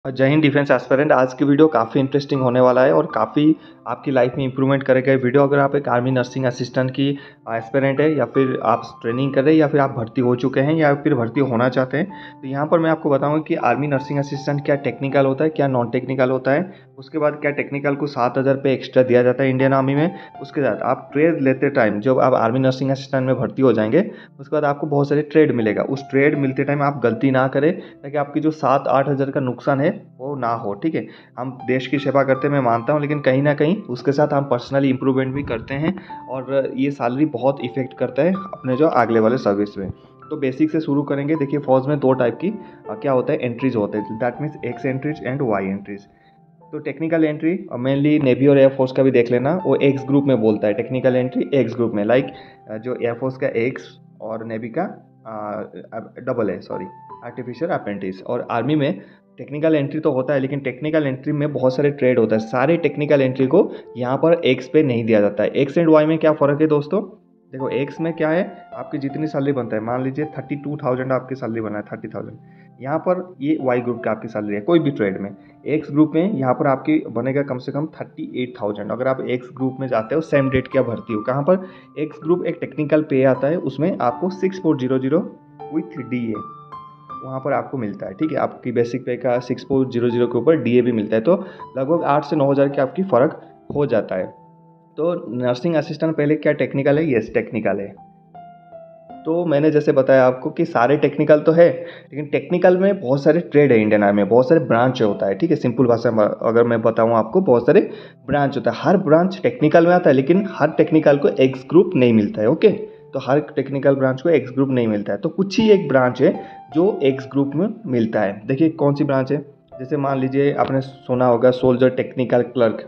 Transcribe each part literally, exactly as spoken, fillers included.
जय Hind defence aspirant. आज की वीडियो काफ़ी इंटरेस्टिंग होने वाला है और काफ़ी आपकी लाइफ में इंप्रूवमेंट करेगा ये वीडियो। अगर आप एक आर्मी नर्सिंग असिस्टेंट की एस्पिरेंट है या फिर आप ट्रेनिंग कर रहे हैं या फिर आप भर्ती हो चुके हैं या फिर भर्ती होना चाहते हैं, तो यहाँ पर मैं आपको बताऊंगा कि आर्मी नर्सिंग असिस्टेंट क्या टेक्निकल होता है, क्या नॉन टेक्निकल होता है। उसके बाद क्या टेक्निकल को सात हज़ार रुपये एक्स्ट्रा दिया जाता है इंडियन आर्मी में। उसके बाद आप ट्रेड लेते टाइम जब आप आर्मी नर्सिंग असिस्टेंट में भर्ती हो जाएंगे, उसके बाद आपको बहुत सारे ट्रेड मिलेगा। उस ट्रेड मिलते टाइम आप गलती ना करें ताकि आपकी जो सात आठ हज़ार का नुकसान है वो ना हो। ठीक है, हम देश की सेवा करते हैं मैं मानता हूँ, लेकिन कहीं ना कहीं उसके साथ हम पर्सनली इंप्रूवमेंट भी करते हैं और ये सैलरी बहुत इफेक्ट करता है अपने जो अगले वाले सर्विस में। तो बेसिक से शुरू करेंगे। देखिए, फौज में दो टाइप की आ, क्या होता है, एंट्रीज होते हैं। That means X entries and Y entries. तो टेक्निकल एंट्री मेनली नेवी और एयरफोर्स का भी देख लेना, वो एक्स ग्रुप में बोलता है। टेक्निकल एंट्री एक्स ग्रुप में, लाइक जो एयरफोर्स का एक्स और नेवी का डबल है, सॉरी, आर्टिफिशियल अप्रेंटिस। और आर्मी में टेक्निकल एंट्री तो होता है, लेकिन टेक्निकल एंट्री में बहुत सारे ट्रेड होता है। सारे टेक्निकल एंट्री को यहाँ पर एक्स पे नहीं दिया जाता है। एक्स एंड वाई में क्या फ़र्क है दोस्तों? देखो, एक्स में क्या है, आपकी जितनी सैलरी बनता है, मान लीजिए थर्टी टू थाउजेंड आपकी सैलरी बना है, थर्टी थाउजेंड यहाँ पर ये वाई ग्रुप की आपकी सैलरी है कोई भी ट्रेड में। एक्स ग्रुप में यहाँ पर आपकी बनेगा कम से कम थर्टी एट थाउजेंड। अगर आप एक्स ग्रुप में जाते हो, सेम डेट क्या भर्ती हो, कहाँ पर एक्स ग्रुप एक टेक्निकल पे आता है, उसमें आपको six four zero zero with D A वहाँ पर आपको मिलता है। ठीक है, आपकी बेसिक पे का सिक्स फोर जीरो जीरो के ऊपर डी ए भी मिलता है, तो लगभग आठ से नौ हज़ार की आपकी फ़र्क हो जाता है। तो नर्सिंग असिस्टेंट पहले क्या टेक्निकल है? यस, टेक्निकल है। तो मैंने जैसे बताया आपको कि सारे टेक्निकल तो है, लेकिन टेक्निकल में बहुत सारे ट्रेड है इंडियन आर्मी में, बहुत सारे ब्रांच होता है। ठीक है, सिंपल भाषा में अगर मैं बताऊँ आपको, बहुत सारे ब्रांच होता है। हर ब्रांच टेक्निकल में आता है, लेकिन हर टेक्निकल को एक्स ग्रुप नहीं मिलता है। ओके, तो हर टेक्निकल ब्रांच को एक्स ग्रुप नहीं मिलता है। तो कुछ ही एक ब्रांच है जो एक्स ग्रुप में मिलता है। देखिए कौन सी ब्रांच है। जैसे मान लीजिए आपने सुना होगा सोल्जर टेक्निकल क्लर्क,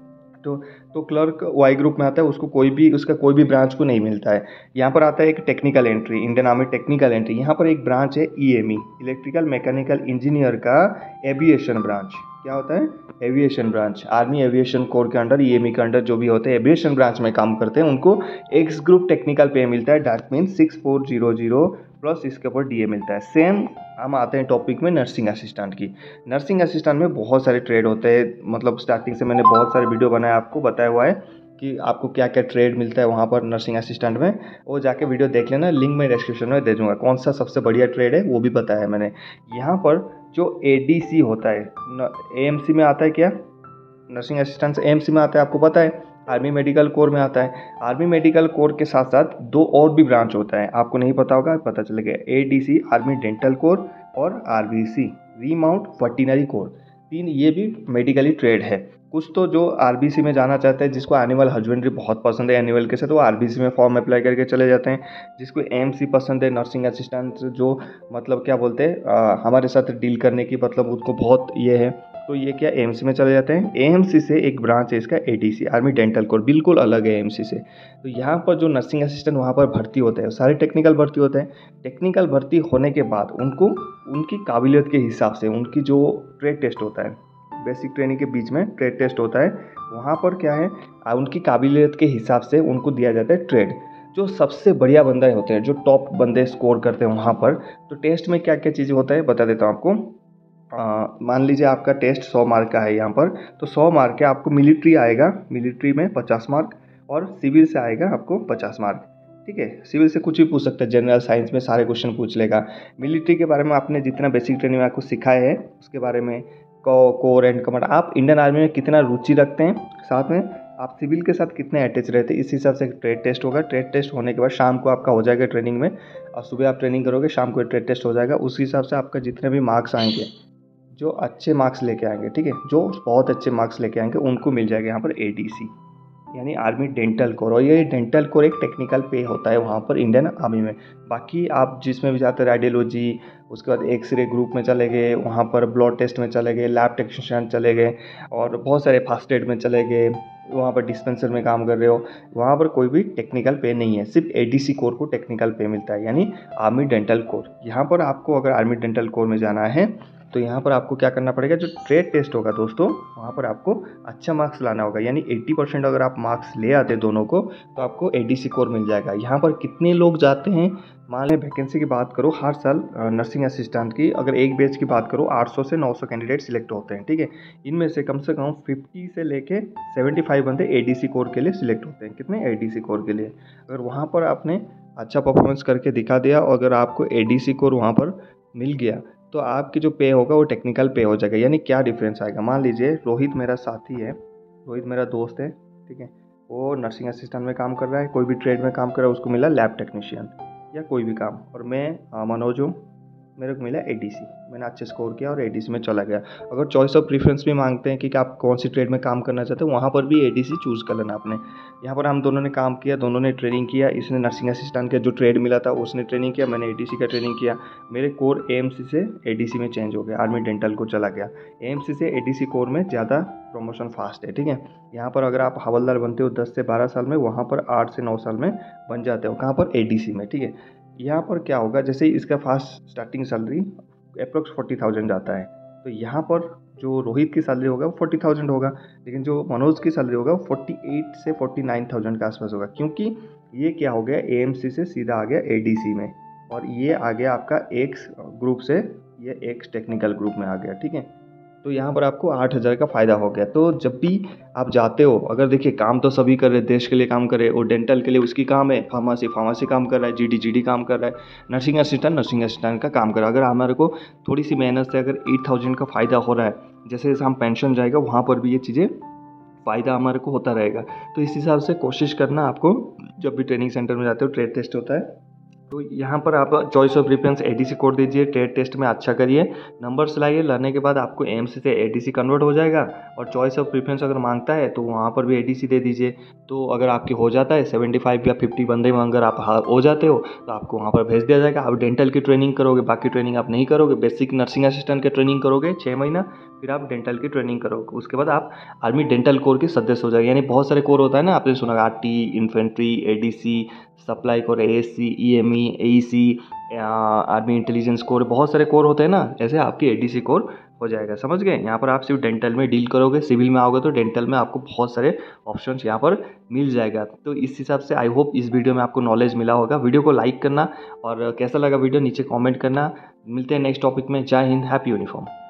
तो तो क्लर्क वाई ग्रुप में आता है, उसको कोई भी उसका कोई भी ब्रांच को नहीं मिलता है। यहाँ पर आता है एक technical entry, Indian army technical entry. यहाँ पर एक ब्रांच है E M E, electrical mechanical engineer का एविएशन ब्रांच। क्या होता है? Aviation branch. Army aviation corps के अंडर, ई एम ई के अंडर जो भी होते हैं एविएशन ब्रांच में काम करते हैं, उनको एक्स ग्रुप टेक्निकल पे मिलता है। That means six four zero zero plus इसके ऊपर डी ए मिलता है। सेम हम आते हैं टॉपिक में नर्सिंग असिस्टेंट की। नर्सिंग असिस्टेंट में बहुत सारे ट्रेड होते हैं, मतलब स्टार्टिंग से मैंने बहुत सारे वीडियो बनाए, आपको बताया हुआ है कि आपको क्या क्या ट्रेड मिलता है वहाँ पर नर्सिंग असिस्टेंट में। वो जाके वीडियो देख लेना, लिंक मैं डिस्क्रिप्शन में दे दूँगा। कौन सा सबसे बढ़िया ट्रेड है वो भी बताया है मैंने। यहाँ पर जो ए डी सी होता है, ए एम सी में आता है क्या, nursing assistant A M C में आता है, आपको पता है। आर्मी मेडिकल कोर में आता है। आर्मी मेडिकल कोर के साथ साथ दो और भी ब्रांच होता है, आपको नहीं पता होगा, पता चलेगा। A D C army dental corps और R V C remount veterinary corps, तीन ये भी मेडिकली ट्रेड है। कुछ तो जो आर बी सी में जाना चाहते हैं, जिसको एनिमल हस्बेंड्री बहुत पसंद है एनिमल के साथ, वो आर बी सी में फॉर्म अप्लाई करके चले जाते हैं। जिसको ए एम सी पसंद है, नर्सिंग असिस्टेंट, जो मतलब क्या बोलते हैं हमारे साथ डील करने की, मतलब उसको बहुत ये है, तो ये क्या ए एम सी में चले जाते हैं। ए एम सी से एक ब्रांच है इसका A D C, army dental corps, बिल्कुल अलग है ए एम सी से। तो यहाँ पर जो नर्सिंग असिस्टेंट वहाँ पर भर्ती होते हैं, सारे टेक्निकल भर्ती होते हैं। टेक्निकल भर्ती होने के बाद उनको उनकी काबिलियत के हिसाब से उनकी जो ट्रेड टेस्ट होता है, बेसिक ट्रेनिंग के बीच में ट्रेड टेस्ट होता है, वहाँ पर क्या है, उनकी काबिलियत के हिसाब से उनको दिया जाता है ट्रेड। जो सबसे बढ़िया बंदे होते हैं, जो टॉप बंदे स्कोर करते हैं वहाँ पर, तो टेस्ट में क्या क्या चीज़ें होता है बता देता हूँ आपको। मान लीजिए आपका टेस्ट सौ मार्क का है यहाँ पर, तो सौ मार्क के आपको मिलिट्री आएगा, मिलिट्री में पचास मार्क, और सिविल से आएगा आपको पचास मार्क। ठीक है, सिविल से कुछ भी पूछ सकते हैं, जनरल साइंस में सारे क्वेश्चन पूछ लेगा। मिलिट्री के बारे में आपने जितना बेसिक ट्रेनिंग में आपको सिखाया है उसके बारे में, को कोर एंड कमांड, आप इंडियन आर्मी में कितना रुचि रखते हैं, साथ में आप सिविल के साथ कितने अटैच रहते हैं, इस हिसाब से ट्रेड टेस्ट होगा। ट्रेड टेस्ट होने के बाद शाम को आपका हो जाएगा ट्रेनिंग में, और सुबह आप ट्रेनिंग करोगे, शाम को ट्रेड टेस्ट हो जाएगा। उस हिसाब से आपका जितने भी मार्क्स आएंगे, जो अच्छे मार्क्स लेके आएंगे, ठीक है, जो बहुत अच्छे मार्क्स लेके आएंगे, उनको मिल जाएगा यहाँ पर ए डी सी, यानी आर्मी डेंटल कोर। और ये डेंटल कोर एक टेक्निकल पे होता है वहाँ पर इंडियन आर्मी में। बाकी आप जिसमें भी जाते हैं, रेडियोलॉजी, उसके बाद एक्सरे ग्रुप में चले गए, वहाँ पर ब्लड टेस्ट में चले गए, लैब टेक्नीशियन चले गए, और बहुत सारे फास्ट एड में चले गए, वहाँ पर डिस्पेंसर में काम कर रहे हो, वहाँ पर कोई भी टेक्निकल पे नहीं है। सिर्फ ए डी सी कोर को टेक्निकल पे मिलता है, यानी आर्मी डेंटल कोर। यहाँ पर आपको अगर आर्मी डेंटल कोर में जाना है तो यहाँ पर आपको क्या करना पड़ेगा, जो ट्रेड टेस्ट होगा दोस्तों वहाँ पर आपको अच्छा मार्क्स लाना होगा, यानी अस्सी परसेंट अगर आप मार्क्स ले आते दोनों को तो आपको एडीसी कोर मिल जाएगा। यहाँ पर कितने लोग जाते हैं, मान लें वैकेंसी की बात करो हर साल नर्सिंग असिस्टेंट की, अगर एक बैच की बात करो आठ सौ से नौ सौ कैंडिडेट सिलेक्ट होते हैं, ठीक है। इनमें से कम से कम पचास से लेके पचहत्तर बंदे एडीसी कोर के लिए सिलेक्ट होते हैं। कितने, एडीसी कोर के लिए। अगर वहाँ पर आपने अच्छा परफॉर्मेंस करके दिखा दिया और अगर आपको एडीसी कोर वहाँ पर मिल गया तो आपकी जो पे होगा वो टेक्निकल पे हो जाएगा। यानी क्या डिफरेंस आएगा, मान लीजिए रोहित मेरा साथी है, रोहित मेरा दोस्त है, ठीक है, वो नर्सिंग असिस्टेंट में काम कर रहा है, कोई भी ट्रेड में काम कर रहा है, उसको मिला लैब टेक्नीशियन या कोई भी काम, और मैं मनोज हूँ, मेरे को मिला एडीसी, मैंने अच्छे स्कोर किया और एडीसी में चला गया। अगर चॉइस ऑफ प्रीफरेंस भी मांगते हैं कि आप कौन सी ट्रेड में काम करना चाहते हो, वहाँ पर भी एडीसी चूज़ कर लेना आपने। यहाँ पर हम दोनों ने काम किया, दोनों ने ट्रेनिंग किया, इसने नर्सिंग असिस्टेंट का जो ट्रेड मिला था उसने ट्रेनिंग किया, मैंने एडीसी का ट्रेनिंग किया। मेरे कोर एएमसी से एडीसी में चेंज हो गया, आर्मी डेंटल को चला गया। एएमसी से एडीसी कोर में ज़्यादा प्रमोशन फास्ट है, ठीक है। यहाँ पर अगर आप हवलदार बनते हो दस से बारह साल में, वहाँ पर आठ से नौ साल में बन जाते हो। कहाँ पर, एडीसी में, ठीक है। यहाँ पर क्या होगा, जैसे ही इसका fast starting salary approx forty thousand जाता है, तो यहाँ पर जो रोहित की सैलरी होगा वो फोर्टी थाउजेंड होगा, लेकिन जो मनोज की सैलरी होगा वो फोर्टी एट से फोर्टी नाइन थाउजेंड के आसपास होगा, क्योंकि ये क्या हो गया, एएमसी से सीधा आ गया एडीसी में, और ये आ गया आपका एक्स ग्रुप से, ये एक्स टेक्निकल ग्रुप में आ गया, ठीक है। तो यहाँ पर आपको आठ हज़ार का फ़ायदा हो गया। तो जब भी आप जाते हो, अगर देखिए काम तो सभी कर रहे, देश के लिए काम कर रहे, और डेंटल के लिए उसकी काम है, फार्मेसी फार्मेसी काम कर रहा है, जीडी जीडी काम कर रहा है, नर्सिंग असिस्टेंट नर्सिंग असिस्टेंट का काम कर रहा है। अगर हमारे को थोड़ी सी मेहनत से अगर एट थाउजेंड का फ़ायदा हो रहा है, जैसे जैसे हम पेंशन जाएगा वहाँ पर भी ये चीज़ें फ़ायदा हमारे को होता रहेगा। तो इस हिसाब से कोशिश करना आपको, जब भी ट्रेनिंग सेंटर में जाते हो, ट्रेड टेस्ट होता है, तो यहाँ पर आप choice of preference ADC code दीजिए, ट्रेड टेस्ट में अच्छा करिए, नंबर्स लाइए, लाने के बाद आपको एएमसी से एडीसी कन्वर्ट हो जाएगा। और चॉइस ऑफ प्रेफरेंस अगर मांगता है तो वहाँ पर भी एडीसी दे दीजिए। तो अगर आपकी हो जाता है पचहत्तर या पचास बंदे में अगर आप हो जाते हो तो आपको वहाँ पर भेज दिया जाएगा। आप डेंटल की ट्रेनिंग करोगे, बाकी ट्रेनिंग आप नहीं करोगे, बेसिक नर्सिंग असिस्टेंट की ट्रेनिंग करोगे छः महीना, फिर आप डेंटल की ट्रेनिंग करोगे, उसके बाद आप आर्मी डेंटल कोर के सदस्य हो जाएगा। यानी बहुत सारे कोर होता है ना, आपने सुना RT, infantry, ADC, supply corps, ASC, EME, AEC, army intelligence corps, बहुत सारे कोर होते हैं ना, ऐसे आपकी एडीसी कोर हो जाएगा। समझ गए। यहाँ पर आप सिर्फ डेंटल में डील करोगे, सिविल में आओगे तो डेंटल में आपको बहुत सारे ऑप्शंस यहाँ पर मिल जाएगा। तो इस हिसाब से आई होप इस वीडियो में आपको नॉलेज मिला होगा। वीडियो को लाइक करना और कैसा लगा वीडियो नीचे कमेंट करना। मिलते हैं नेक्स्ट टॉपिक में। जय हिंद, हैप्पी यूनिफॉर्म।